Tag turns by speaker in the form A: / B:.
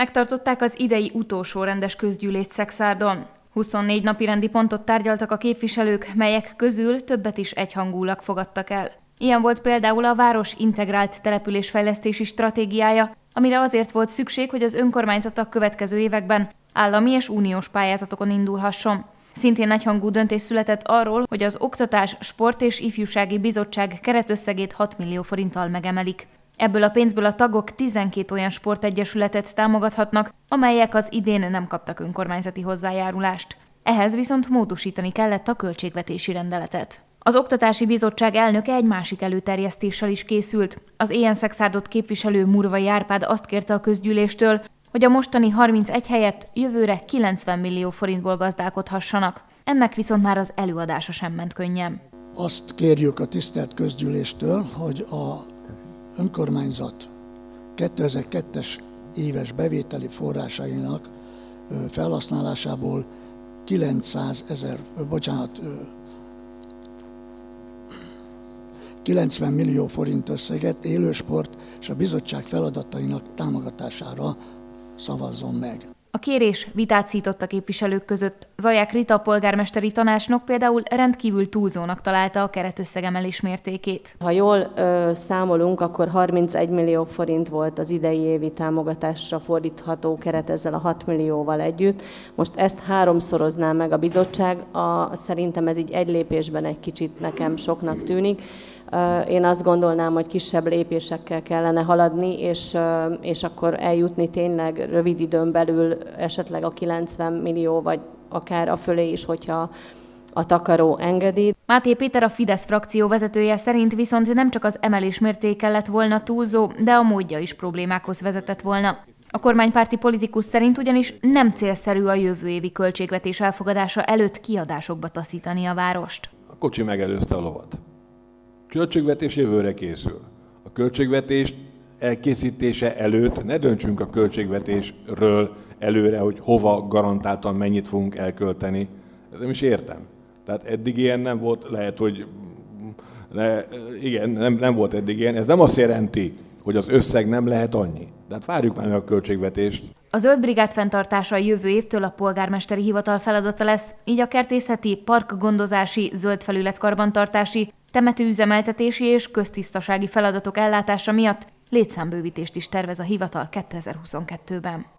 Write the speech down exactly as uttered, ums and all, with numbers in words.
A: Megtartották az idei utolsó rendes közgyűlést Szexárdon. huszonnégy napirendi pontot tárgyaltak a képviselők, melyek közül többet is egyhangúlag fogadtak el. Ilyen volt például a város integrált településfejlesztési stratégiája, amire azért volt szükség, hogy az önkormányzat a következő években állami és uniós pályázatokon indulhasson. Szintén egyhangú döntés született arról, hogy az Oktatás, Sport és Ifjúsági Bizottság keretösszegét hat millió forinttal megemelik. Ebből a pénzből a tagok tizenkét olyan sportegyesületet támogathatnak, amelyek az idén nem kaptak önkormányzati hozzájárulást. Ehhez viszont módosítani kellett a költségvetési rendeletet. Az Oktatási Bizottság elnöke egy másik előterjesztéssel is készült. Az éjjel Szexárdot képviselő Murvai Árpád azt kérte a közgyűléstől, hogy a mostani harmincegy helyett jövőre kilencven millió forintból gazdálkodhassanak. Ennek viszont már az előadása sem ment könnyen.
B: Azt kérjük a tisztelt közgyűléstől, hogy a önkormányzat kétezer-kettes éves bevételi forrásainak felhasználásából kilencszázezer, bocsánat, kilencven millió forint összeget élősport és a bizottság feladatainak támogatására szavazzon meg.
A: A kérés vitát szított a képviselők között. Zaják Rita polgármesteri tanácsnok például rendkívül túlzónak találta a keretösszegemelés mértékét.
C: Ha jól ö, számolunk, akkor harmincegy millió forint volt az idei évi támogatásra fordítható keret ezzel a hat millióval együtt. Most ezt háromszorozná meg a bizottság, a, szerintem ez így egy lépésben egy kicsit nekem soknak tűnik. Én azt gondolnám, hogy kisebb lépésekkel kellene haladni, és, és akkor eljutni tényleg rövid időn belül esetleg a kilencven millió, vagy akár a fölé is, hogyha a takaró engedi.
A: Máté Péter, a Fidesz frakció vezetője szerint viszont nem csak az emelés mértéke lett volna túlzó, de a módja is problémákhoz vezetett volna. A kormánypárti politikus szerint ugyanis nem célszerű a jövő évi költségvetés elfogadása előtt kiadásokba taszítani a várost.
D: A kocsi megelőzte a lovat. Költségvetés jövőre készül. A költségvetés elkészítése előtt ne döntsünk a költségvetésről előre, hogy hova garantáltan mennyit fogunk elkölteni. Ez nem is értem. Tehát eddig ilyen nem volt, lehet, hogy ne, igen, nem, nem volt eddig ilyen. Ez nem azt jelenti, hogy az összeg nem lehet annyi. De hát várjuk már meg a költségvetést.
A: A Zöld Brigád fenntartása a jövő évtől a polgármesteri hivatal feladata lesz, így a kertészeti, parkgondozási, zöld felület karbantartási, temetőüzemeltetési és köztisztasági feladatok ellátása miatt létszámbővítést is tervez a hivatal kétezer-huszonkettőben.